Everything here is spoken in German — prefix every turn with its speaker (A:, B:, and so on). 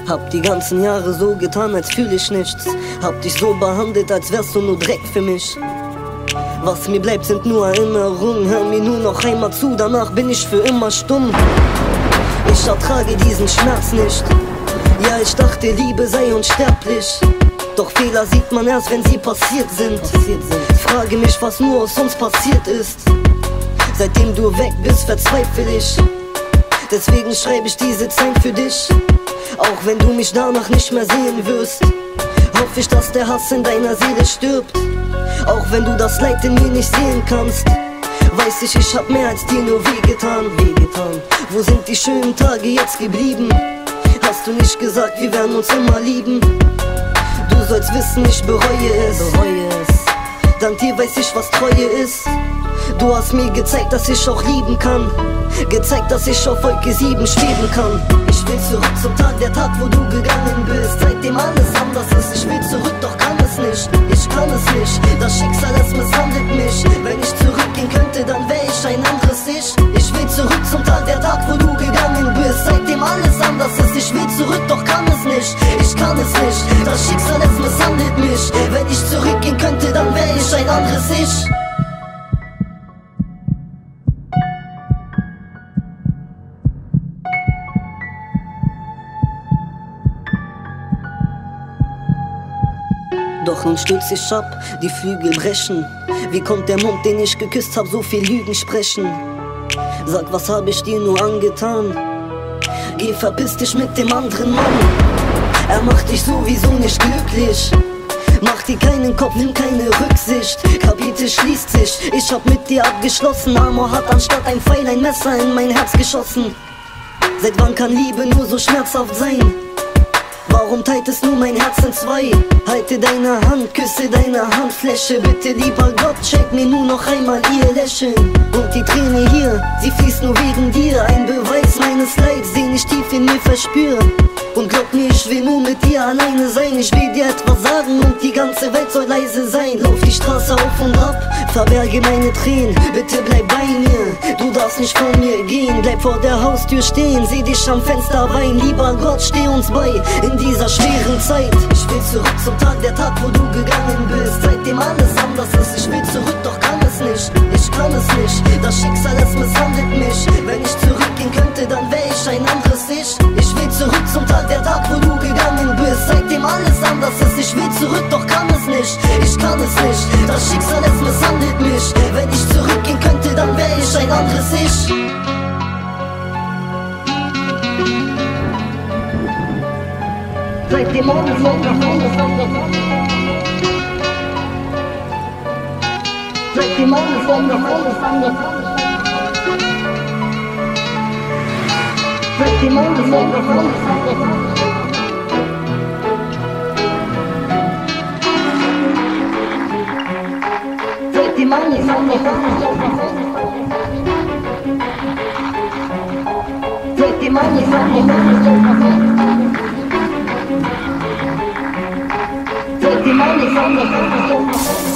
A: Hab die ganzen Jahre so getan, als fühl ich nichts. Hab dich so behandelt, als wärst du nur Dreck für mich. Was mir bleibt, sind nur Erinnerungen. Hör mir nur noch einmal zu, danach bin ich für immer stumm. Ich ertrage diesen Schmerz nicht. Ja, ich dachte, Liebe sei unsterblich. Doch Fehler sieht man erst, wenn sie passiert sind. Frage mich, was nur aus uns passiert ist. Seitdem du weg bist, verzweifle ich. Deswegen schreibe ich diese Zeit für dich. Auch wenn du mich danach nicht mehr sehen wirst, hoffe ich, dass der Hass in deiner Seele stirbt. Auch wenn du das Leid in mir nicht sehen kannst, weiß ich hab mehr als dir nur wehgetan. Wo sind die schönen Tage jetzt geblieben? Hast du nicht gesagt, wir werden uns immer lieben? Du sollst wissen, ich bereue es. Dank dir weiß ich, was Treue ist. Du hast mir gezeigt, dass ich auch lieben kann. Gezeigt, dass ich auf Wolke 7 schweben kann. Ich will zurück zum Tag, der Tag, wo du gegangen bist. Seitdem alles anders ist, ich will zurück, doch kann es nicht. Ich kann es nicht, das Schicksal, es misshandelt mich. Wenn ich zurückgehen könnte, dann wär ich ein anderes Ich. Ich will zurück zum Tag, der Tag, wo du gegangen bist. Seitdem alles anders ist, ich will zurück, doch kann es nicht. Ich kann es nicht, das Schicksal, es misshandelt mich. Wenn ich zurückgehen könnte, dann wär ich ein anderes Ich. Doch nun stürz ich ab, die Flügel brechen. Wie kommt der Mund, den ich geküsst hab, so viel Lügen sprechen? Sag, was hab ich dir nur angetan? Geh, verpiss dich mit dem anderen Mann. Er macht dich sowieso nicht glücklich. Mach dir keinen Kopf, nimm keine Rücksicht. Kapitel schließt sich, ich hab mit dir abgeschlossen. Amor hat anstatt ein Pfeil ein Messer in mein Herz geschossen. Seit wann kann Liebe nur so schmerzhaft sein? Warum teiltest du mein Herz in zwei? Halte deine Hand, küsse deine Handfläche. Bitte, lieber Gott, schenk mir nur noch einmal ihr Lächeln. Und die Träne hier, sie fließt nur wegen dir. Ein Beweis meines Leids, den ich tief in mir verspüre. Und glaub mir, ich will nur mit dir alleine sein. Ich will dir etwas sagen und die ganze Welt soll leise sein. Lauf die Straße auf und ab, verberge meine Tränen. Bitte bleib bei mir, du darfst nicht von mir gehen. Bleib vor der Haustür stehen, seh dich am Fenster weinen. Lieber Gott, steh uns bei in dieser schweren Zeit. Ich will zurück zum Tag, der Tag, wo du gegangen bist. Seitdem alles anders ist, ich will zurück, doch kann es nicht. Ich kann es nicht, das Schicksal, es misshandelt mich. Wenn ich zurückgehen könnte, dann wär ich ein anderes Ich. Ich will zurück zum Tag, der Tag, wo du gegangen bist. Seitdem alles anders ist, ich will zurück, doch kann es nicht. Ich kann es nicht, das Schicksal, es misshandelt mich. Wenn ich zurückgehen könnte, dann wär ich ein anderes Ich. Seitdem alles anders ist. Seitdem alles anders ist. Seitdem alles anders ist. Seitdem alles anders ist. Seitdem alles anders ist. Seitdem alles anders ist.